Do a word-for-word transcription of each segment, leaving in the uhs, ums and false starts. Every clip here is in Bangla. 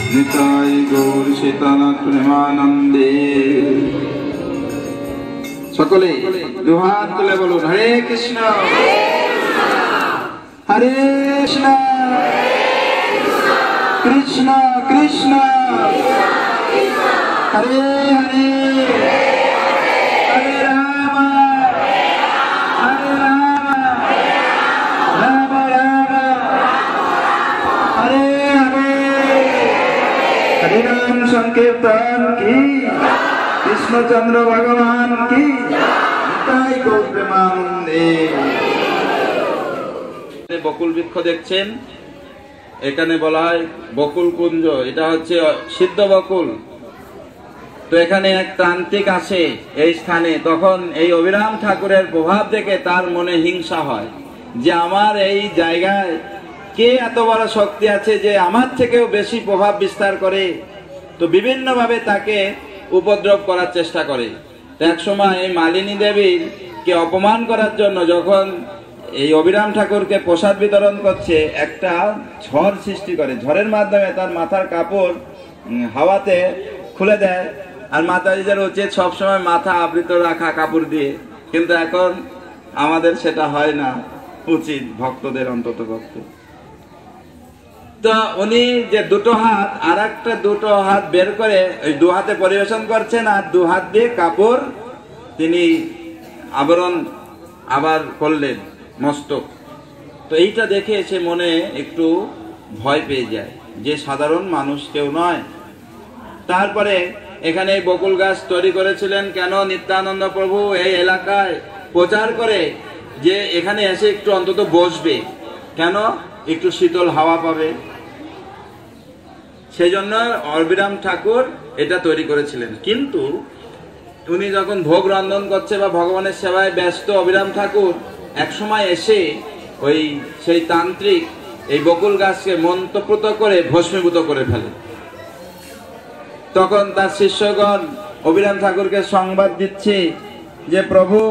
Nitai Gaur Chaitanya Premanande সকলে দুহাত তুলে বলুন হরে কৃষ্ণ হরে কৃষ্ণ কৃষ্ণ কৃষ্ণ হরে হরে হরে রাম হরে রাম রাম রাম হরে হরে হরে নাম সংকীর্তন কি কৃষ্ণচন্দ্র ভগবান কি নিতাই গৌর প্রেমানন্দে। বকুল বৃক্ষ দেখছেন, এখানে বলা হয় বকুল কুঞ্জ, এটা হচ্ছে সিদ্ধ বকুল। তো এখানে এক তান্ত্রিক আসে এই স্থানে, তখন এই অভিরাম ঠাকুরের প্রভাব দেখে তার মনে হিংসা হয় যে আমার এই জায়গায় কে এত বড় শক্তি আছে যে আমার থেকেও বেশি প্রভাব বিস্তার করে। তো বিভিন্ন ভাবে তাকে উপদ্রব করার চেষ্টা করে। এক সময় এই মালিনী দেবীর কে অপমান করার জন্য যখন এই অভিরাম ঠাকুরকে প্রসাদ বিতরণ করছে, একটা ঝড় সৃষ্টি করে। ঝড়ের মাধ্যমে তার মাথার কাপড় হাওয়াতে খুলে দেয়। আর মাতাজিদের উচিত সবসময় মাথা আবৃত রাখা কাপড় দিয়ে, কিন্তু এখন আমাদের সেটা হয় না, উচিত ভক্তদের অন্তত পক্ষে। তো উনি যে দুটো হাত আর একটা দুটো হাত বের করে ওই দু হাতে পরিবেশন করছেন, আর দু হাত দিয়ে কাপড় তিনি আবরণ আবার করলেন মস্তক। তো এইটা দেখে সে মনে একটু ভয় পেয়ে যায় যে সাধারণ মানুষ কেউ নয়। তারপরে এখানে বকুল গাছ তৈরি করেছিলেন কেন? নিত্যানন্দ প্রভু এই এলাকায় প্রচার করে যে এখানে এসে একটু অন্তত বসবে, কেন? একটু শীতল হাওয়া পাবে। সেই জন্য অভিরাম ঠাকুর এটা তৈরি করেছিলেন। কিন্তু উনি যখন ভোগ রন্ধন করছে বা ভগবানের সেবায় ব্যস্ত অভিরাম ঠাকুর এক সময় এসে ওই সেই তান্ত্রিক এই বকুল গাছকে মন্ত্রপুত করে ভস্মীভূত করে ফেলে। তখন তার শিষ্যগণ অভিরাম ঠাকুরকে সংবাদ দিচ্ছে যে প্রভু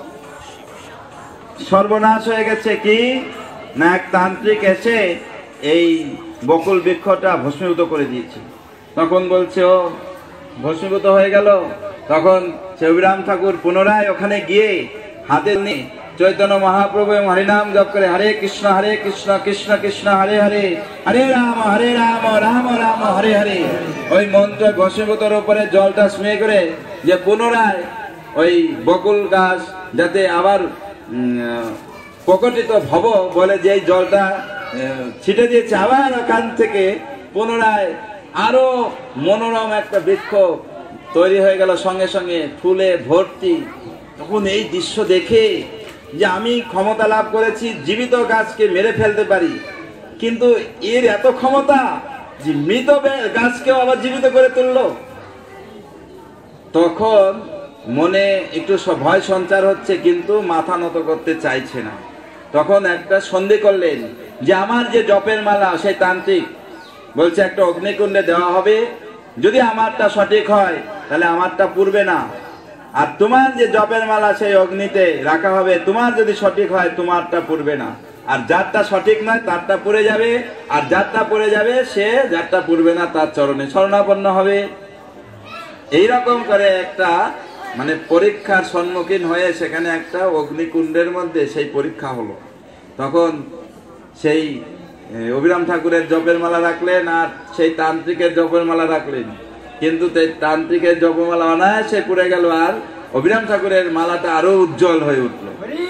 সর্বনাশ হয়ে গেছে। কি না, এক তান্ত্রিক এসে এই বকুল বৃক্ষটা ভস্মীভূত করে দিয়েছে। তখন বলছে ও ভস্মীভূত হয়ে গেল। তখন সে অভিরাম ঠাকুর পুনরায় ওখানে গিয়ে হাতে নিয়ে চৈতন্য মহাপ্রভু এবং হরিনাম জপ করে হরে কৃষ্ণ হরে কৃষ্ণ কৃষ্ণ কৃষ্ণ হরে হরে হরে রাম হরে রাম রাম রাম হরে হরে ওই মন্ত্র ভস্মীভূতর উপরে জলটা স্প্রে করে যে পুনরায় ওই বকুল গাছ যাতে আবার প্রকটিত ভব বলে যে জলটা ছিটে দিয়েছে, আবার ওখান থেকে পুনরায় আরো মনোরম একটা বৃক্ষ তৈরি হয়ে গেল, সঙ্গে সঙ্গে ফুলে ভর্তি। তখন এই দৃশ্য দেখে যে আমি ক্ষমতা লাভ করেছি, জীবিত গাছকে মেরে ফেলতে পারি, কিন্তু এর এত ক্ষমতা যে মৃত গাছকেও আবার জীবিত করে তুললো। তখন মনে একটু ভয় সঞ্চার হচ্ছে, কিন্তু মাথা নত করতে চাইছে না। তখন একটা সন্ধি করলেন যে আমার যে জপের মালা, সেই তান্ত্রিক বলছে একটা অগ্নিকুণ্ডে দেওয়া হবে, যদি আমারটা সঠিক হয় তাহলে আমারটা পুড়বে না, আর তোমার যে জপের মালা সেই অগ্নিতে রাখা হবে, তোমার যদি সঠিক হয় তোমারটা পুড়বে না, আর যারটা সঠিক নয় তারটা পুড়ে যাবে, আর যারটা পুড়ে যাবে সে যারটা পুড়বে না তার চরণে শরণাপন্ন হবে। এইরকম করে একটা মানে পরীক্ষার সম্মুখীন হয়ে সেখানে একটা অগ্নিকুণ্ডের মধ্যে সেই পরীক্ষা হলো। তখন সেই অভিরাম ঠাকুরের জপের মালা রাখলেন আর সেই তান্ত্রিকের জপের মালা রাখলেন, কিন্তু তান্ত্রিকের জপমালা অনায়াসে পুড়ে গেল, আর অভিরাম ঠাকুরের মালাটা আরো উজ্জ্বল হয়ে উঠল।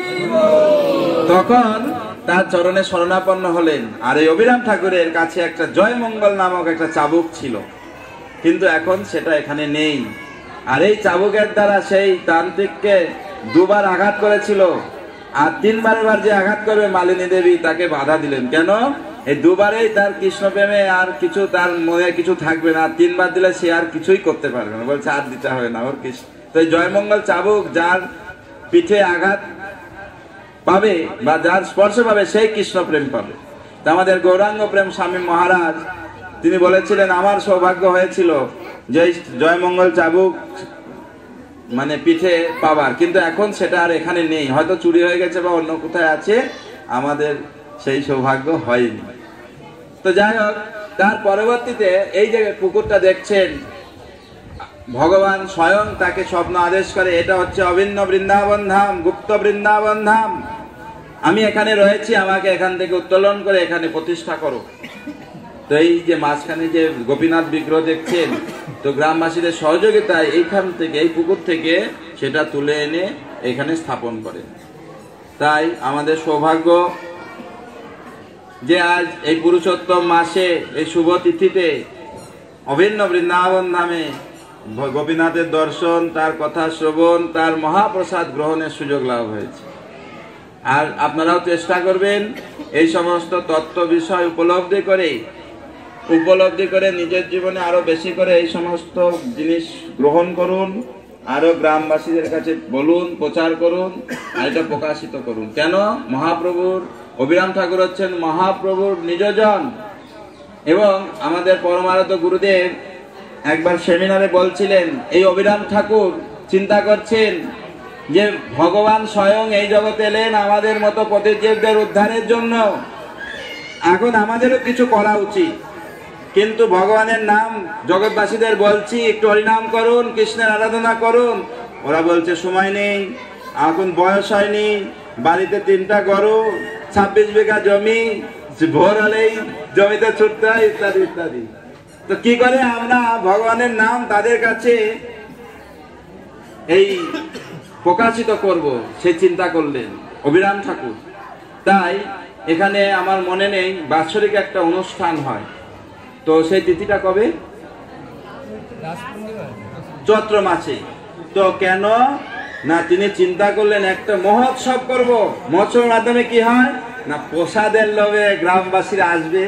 তখন তার চরণে শরণাপন্ন হলেন। আর এই অভিরাম ঠাকুরের কাছে একটা জয়মঙ্গল নামক একটা চাবুক ছিল, কিন্তু এখন সেটা এখানে নেই। আর এই চাবুকের দ্বারা সেই তান্ত্রিককে দুবার আঘাত করেছিল, আর তিনবার বার যে আঘাত করবে মালিনী দেবী তাকে বাধা দিলেন। কেন? এই দুবারেই তার কৃষ্ণ প্রেমে আর কিছু তার মনে কিছু থাকবে না, তিনবার দিলে সে আর কিছুই করতে পারবে না, বলছে আর দিতে হবে না ওর কৃষ্ণ। তো এই জয়মঙ্গল চাবুক যার পিঠে আঘাত পাবে বা যার স্পর্শ পাবে সেই কৃষ্ণ প্রেম পাবে। তা আমাদের গৌরাঙ্গ প্রেম স্বামী মহারাজ তিনি বলেছিলেন আমার সৌভাগ্য হয়েছিল যে জয়মঙ্গল চাবুক মানে পিঠে পাবার, কিন্তু এখন সেটা আর এখানে নেই, হয়তো চুরি হয়ে গেছে বা অন্য কোথায় আছে, আমাদের সেই সৌভাগ্য হয়নি। তো যাই হোক, তার পরবর্তীতে এই যে পুকুরটা দেখছেন, ভগবান স্বয়ং তাকে স্বপ্ন আদেশ করে, এটা হচ্ছে অভিন্ন বৃন্দাবন ধাম, গুপ্ত বৃন্দাবন ধাম। আমি এখানে রয়েছি, আমাকে এখান থেকে উত্তোলন করে এখানে প্রতিষ্ঠা করো। তো এই যে মাঝখানে যে গোপীনাথ বিগ্রহ দেখছেন, তো গ্রামবাসীদের সহযোগিতায় এইখান থেকে, এই পুকুর থেকে সেটা তুলে এনে এখানে স্থাপন করে। তাই আমাদের সৌভাগ্য যে আজ এই পুরুষোত্তম মাসে, এই শুভ তিথিতে অভিন্ন বৃন্দাবন ধামে গোপীনাথের দর্শন, তার কথা শ্রবণ, তার মহাপ্রসাদ গ্রহণের সুযোগ লাভ হয়েছে। আর আপনারাও চেষ্টা করবেন এই সমস্ত তত্ত্ব বিষয় উপলব্ধি করে উপলব্ধি করে নিজের জীবনে আরো বেশি করে এই সমস্ত জিনিস গ্রহণ করুন, আরো গ্রামবাসীদের কাছে বলুন, প্রচার করুন, আর এটা প্রকাশিত করুন। কেন? মহাপ্রভুর, অভিরাম ঠাকুর হচ্ছেন মহাপ্রভুর নিজজন। এবং আমাদের পরমারাধ্য গুরুদেব একবার সেমিনারে বলছিলেন, এই অভিরাম ঠাকুর চিন্তা করছেন যে ভগবান স্বয়ং এই জগতে এলেন আমাদের মতো পতিতজীবদের উদ্ধারের জন্য। এখন আমাদেরও কিছু করা উচিত, কিন্তু ভগবানের নাম জগৎবাসীদের বলছি একটু হরিনাম করুন, কৃষ্ণের আরাধনা করুন। ওরা বলছে সময় নেই, এখন বয়স হয়নি, বাড়িতে তিনটা গরু, ছাব্বিশ বিঘা জমি, ভোর হলেই জমিতে ছুটতে হয়, ইত্যাদি ইত্যাদি। তো কি করে আমরা ভগবানের নাম তাদের কাছে এই প্রকাশিত করব, সে চিন্তা করলেন অভিরাম ঠাকুর। তাই এখানে আমার মনে নেই বাৎসরিক একটা অনুষ্ঠান হয়, তো সেই তিথিটা কবে? চৈত্র মাসে। তো কেন না তিনি চিন্তা করলেন একটা মহোৎসব করব। মহোৎসবের মাধ্যমে কি হয় না, প্রসাদের লোভে গ্রামবাসীরা আসবে,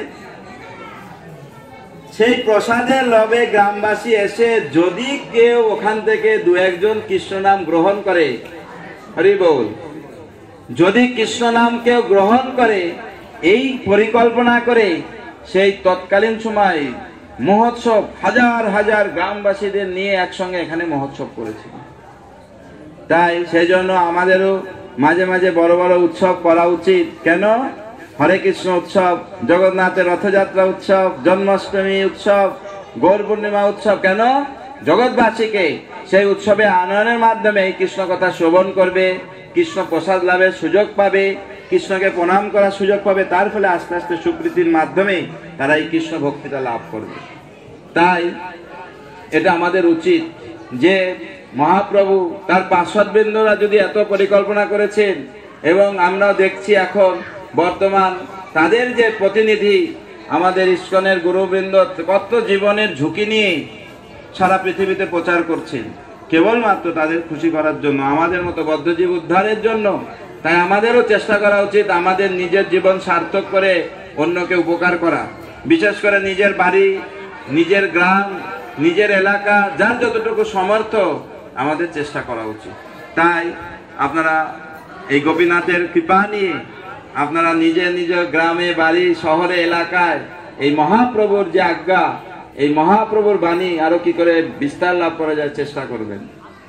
সেই প্রসাদের লোভে গ্রামবাসী এসে যদি কেউ ওখান থেকে দু একজন কৃষ্ণ নাম গ্রহণ করে, হরি বল, যদি কৃষ্ণ নাম কেউ গ্রহণ করে, এই পরিকল্পনা করে সেই তৎকালীন সময় মহোৎসব হাজার হাজার গ্রামবাসীদের নিয়ে একসঙ্গে এখানে মহোৎসব করেছিল। তাই সেই জন্য আমাদেরও মাঝে মাঝে বড় বড় উৎসব করা উচিত। কেন? হরে কৃষ্ণ উৎসব, জগন্নাথের রথযাত্রা উৎসব, জন্মাষ্টমী উৎসব, গৌর পূর্ণিমা উৎসব। কেন? জগৎবাসীকে সেই উৎসবে আনয়নের মাধ্যমে কৃষ্ণ কথা শ্রবণ করবে, কৃষ্ণ প্রসাদ লাভের সুযোগ পাবে, কৃষ্ণকে প্রণাম করার সুযোগ পাবে, তার ফলে আস্তে আস্তে সুপ্রীতির মাধ্যমে তারা এই কৃষ্ণ ভক্তিটা লাভ করবে। তাই এটা আমাদের উচিত যে মহাপ্রভু তার পার্শ্বদবৃন্দরা যদি এত পরিকল্পনা করেছেন, এবং আমরা দেখছি এখন বর্তমান তাদের যে প্রতিনিধি আমাদের ইস্কনের গুরুবৃন্দ কত জীবনের ঝুঁকি নিয়ে সারা পৃথিবীতে প্রচার করছেন, কেবলমাত্র তাদের খুশি করার জন্য, আমাদের মতো বদ্ধজীব উদ্ধারের জন্য। তাই আমাদেরও চেষ্টা করা উচিত আমাদের নিজের জীবন সার্থক করে অন্যকে উপকার করা, বিশেষ করে নিজের বাড়ি, নিজের গ্রাম, নিজের এলাকা, যার যতটুকু সমর্থ আমাদের চেষ্টা করা উচিত। তাই আপনারা এই গোপীনাথের কৃপা নিয়ে আপনারা নিজে নিজ গ্রামে, বাড়ি, শহরে, এলাকায় এই মহাপ্রভুর যে আজ্ঞা, এই মহাপ্রভুর বাণী আরো কি করে বিস্তার লাভ করা যায় চেষ্টা করবেন।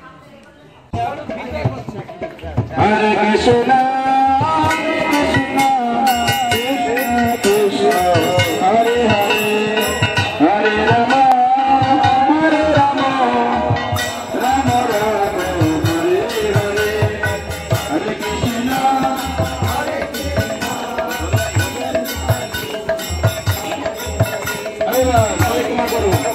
হরে কৃষ্ণ কৃষ্ণ হরে হরে, হরে রাম হরে রাম, রাম রাম হরে হরে, হরে কৃষ্ণ হরে কৃষ্ণ। হরে রাম, হরে কৃষ্ণ করুন।